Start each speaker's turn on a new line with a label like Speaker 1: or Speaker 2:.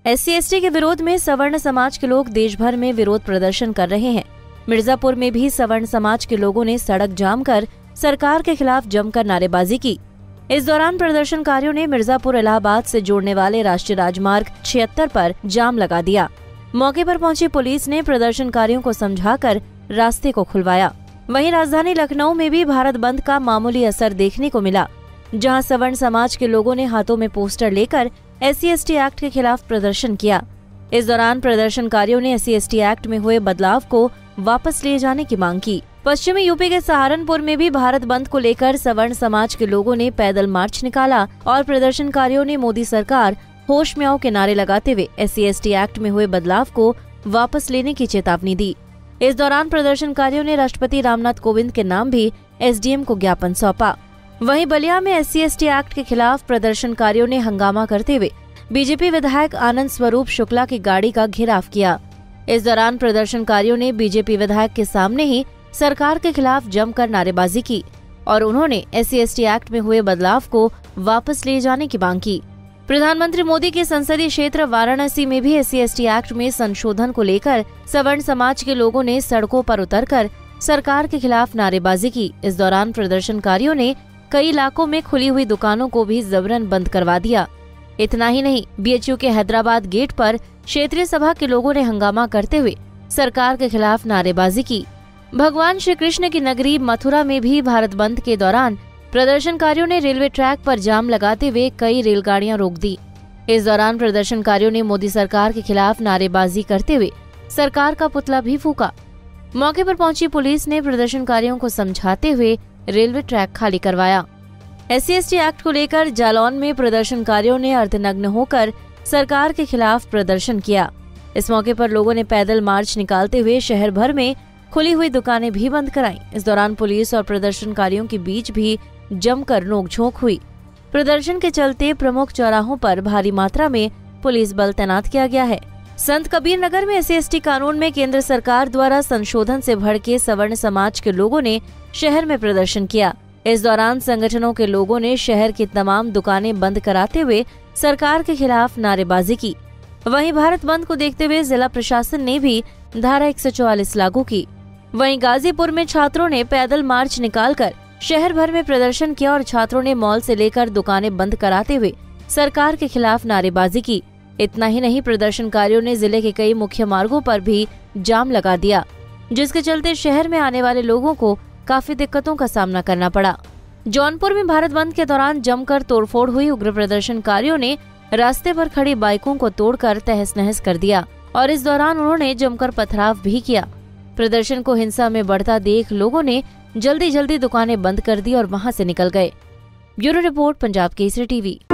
Speaker 1: SC/ST के विरोध में सवर्ण समाज के लोग देश भर में विरोध प्रदर्शन कर रहे हैं। मिर्जापुर में भी सवर्ण समाज के लोगों ने सड़क जाम कर सरकार के खिलाफ जमकर नारेबाजी की। इस दौरान प्रदर्शनकारियों ने मिर्जापुर इलाहाबाद से जोड़ने वाले राष्ट्रीय राजमार्ग 76 पर जाम लगा दिया। मौके पर पहुंची पुलिस ने प्रदर्शनकारियों को समझाकर रास्ते को खुलवाया। वहीं राजधानी लखनऊ में भी भारत बंद का मामूली असर देखने को मिला, जहां सवर्ण समाज के लोगों ने हाथों में पोस्टर लेकर SC/ST एक्ट के खिलाफ प्रदर्शन किया। इस दौरान प्रदर्शनकारियों ने SC/ST एक्ट में हुए बदलाव को वापस लिए जाने की मांग की। पश्चिमी यूपी के सहारनपुर में भी भारत बंद को लेकर सवर्ण समाज के लोगों ने पैदल मार्च निकाला और प्रदर्शनकारियों ने मोदी सरकार होश में आओ के नारे लगाते हुए SC/ST एक्ट में हुए बदलाव को वापस लेने की चेतावनी दी। इस दौरान प्रदर्शनकारियों ने राष्ट्रपति रामनाथ कोविंद के नाम भी SDM को ज्ञापन सौंपा। वहीं बलिया में SC/ST एक्ट के खिलाफ प्रदर्शनकारियों ने हंगामा करते हुए बीजेपी विधायक आनंद स्वरूप शुक्ला की गाड़ी का घेराव किया। इस दौरान प्रदर्शनकारियों ने बीजेपी विधायक के सामने ही सरकार के खिलाफ जमकर नारेबाजी की और उन्होंने SC/ST एक्ट में हुए बदलाव को वापस ले जाने की मांग की। प्रधानमंत्री मोदी के संसदीय क्षेत्र वाराणसी में भी SC/ST एक्ट में संशोधन को लेकर सवर्ण समाज के लोगों ने सड़कों पर उतरकर सरकार के खिलाफ नारेबाजी की। इस दौरान प्रदर्शनकारियों ने कई इलाकों में खुली हुई दुकानों को भी जबरन बंद करवा दिया। इतना ही नहीं, BHU के हैदराबाद गेट पर क्षेत्रीय सभा के लोगों ने हंगामा करते हुए सरकार के खिलाफ नारेबाजी की। भगवान श्री कृष्ण की नगरी मथुरा में भी भारत बंद के दौरान प्रदर्शनकारियों ने रेलवे ट्रैक पर जाम लगाते हुए कई रेलगाड़ियां रोक दी। इस दौरान प्रदर्शनकारियों ने मोदी सरकार के खिलाफ नारेबाजी करते हुए सरकार का पुतला भी फूका। मौके पर पहुंची पुलिस ने प्रदर्शनकारियों को समझाते हुए रेलवे ट्रैक खाली करवाया। SC/ST एक्ट को लेकर जालौन में प्रदर्शनकारियों ने अर्धनग्न होकर सरकार के खिलाफ प्रदर्शन किया। इस मौके पर लोगों ने पैदल मार्च निकालते हुए शहर भर में खुली हुई दुकानें भी बंद कराईं। इस दौरान पुलिस और प्रदर्शनकारियों के बीच भी जमकर नोकझोंक हुई। प्रदर्शन के चलते प्रमुख चौराहों पर भारी मात्रा में पुलिस बल तैनात किया गया है। संत कबीर नगर में SC/ST कानून में केंद्र सरकार द्वारा संशोधन से भड़के सवर्ण समाज के लोगों ने शहर में प्रदर्शन किया। इस दौरान संगठनों के लोगों ने शहर की तमाम दुकानें बंद कराते हुए सरकार के खिलाफ नारेबाजी की। वहीं भारत बंद को देखते हुए जिला प्रशासन ने भी धारा 144 लागू की। वहीं गाजीपुर में छात्रों ने पैदल मार्च निकालकर शहर भर में प्रदर्शन किया और छात्रों ने मॉल से लेकर दुकानें बंद कराते हुए सरकार के खिलाफ नारेबाजी की। इतना ही नहीं, प्रदर्शनकारियों ने जिले के कई मुख्य मार्गों पर भी जाम लगा दिया, जिसके चलते शहर में आने वाले लोगों को काफी दिक्कतों का सामना करना पड़ा। जौनपुर में भारत बंद के दौरान जमकर तोड़फोड़ हुई। उग्र प्रदर्शनकारियों ने रास्ते पर खड़ी बाइकों को तोड़कर तहस नहस कर दिया और इस दौरान उन्होंने जमकर पथराव भी किया। प्रदर्शन को हिंसा में बढ़ता देख लोगों ने जल्दी दुकानें बंद कर दी और वहां से निकल गए। Bureau report, Punjab Kesari TV.